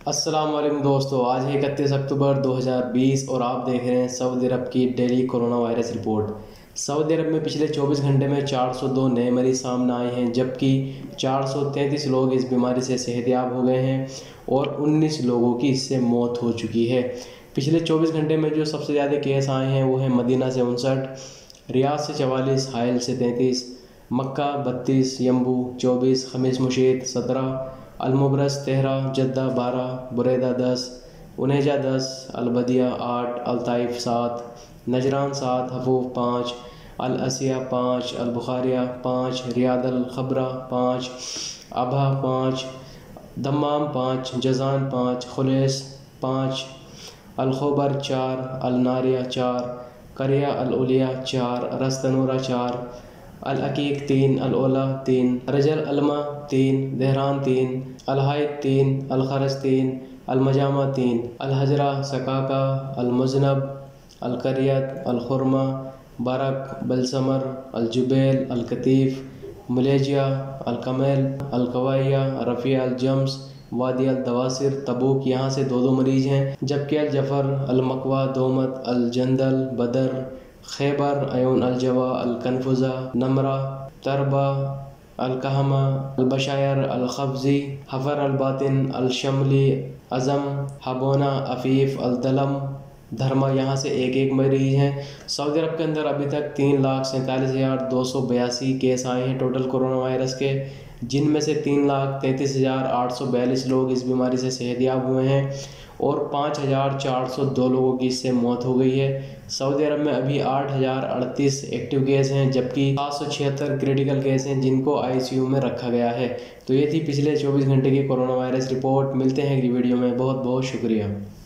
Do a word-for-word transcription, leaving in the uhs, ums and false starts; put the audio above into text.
السلام علیکم دوستو، آج ہے اکتیس اکتوبر دو ہزار بیس اور آپ دیکھ رہے ہیں سعودی عرب کی ڈیلی کورونا وائرس رپورٹ۔ سعودی عرب میں پچھلے چوبیس گھنٹے میں چار سو دو نئے مریض سامنے آئے ہیں، جبکہ چار سو تینتیس لوگ اس بیماری سے صحت یاب ہو گئے ہیں اور انیس لوگوں کی اس سے موت ہو چکی ہے۔ پچھلے چوبیس گھنٹے میں جو سب سے زیادہ کیس آئے ہیں وہ ہیں مدینہ سے انسٹھ، ریاض سے چوالیس، حائل سے تینتیس، مکہ بتیس، یمبو چوبیس، خمیس مشیط سترہ، المبرز تیرہ، جدہ بارہ، بریدہ دس، انیجہ دس، البدیہ آٹھ، الطائف سات، نجران سات، حفوف پانچ، الاسیہ پانچ، البخاریہ پانچ، ریاض الخبرہ پانچ، ابہا پانچ، دمام پانچ، جزان پانچ، خلیص پانچ، الخبر چار، الناریہ چار، قریہ الاولیہ چار، رس تنورہ چار، العقیق تین، الاولیٰ تین، رجل علمہ تین، دہران تین، الحائط تین، الخرس تین، المجامع تین، الحجرہ، سکاکا، المزنب، القریت، الخرمہ، برق، بلسمر، الجبیل، القطیف، ملیجیہ، الکمیل، القویہ، رفیع، الجمس، وادی الدواسر، تبوک یہاں سے دو دو مریض ہیں، جبکہ الجفر، المقوا، دومت، الجندل، بدر، خیبر، عیون الجوا، الکنفذہ، نمرہ، تربہ، الکہمہ، البشائر، الخفزی، حفر الباطن، الشملی، عزم، حبونہ، عفیف، الدلم، دھرما یہاں سے ایک ایک مریض ہیں۔ سعودی عرب کے اندر ابھی تک تین لاکھ سینتالیس ہزار دو سو بیاسی کیس آئے ہیں ٹوٹل کورونا وائرس کے، جن میں سے تین لاکھ تینتیس ہزار آٹھ سو بیالیس لوگ اس بیماری سے صحت یاب ہوئے ہیں اور پانچ ہزار چار سو دو لوگوں کی اس سے موت ہو گئی ہے۔ سعودی عرب میں ابھی آٹھ ہزار اڑتیس ایکٹیو کیس ہیں، جبکہ سات سو چھہتر کریٹیکل کیس ہیں جن کو آئی سی یو میں رکھا گیا ہے۔ تو یہ تھی پچھلے چوبیس گھنٹے کی کورونا وائرس رپورٹ۔ ملتے ہیں اگلی ویڈیو میں، بہت بہت شکریہ۔